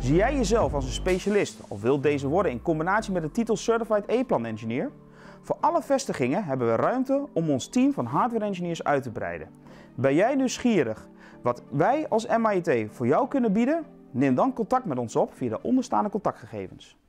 Zie jij jezelf als een specialist of wilt deze worden in combinatie met de titel Certified A-Plan Engineer? Voor alle vestigingen hebben we ruimte om ons team van hardware engineers uit te breiden. Ben jij nieuwsgierig wat wij als MIT voor jou kunnen bieden? Neem dan contact met ons op via de onderstaande contactgegevens.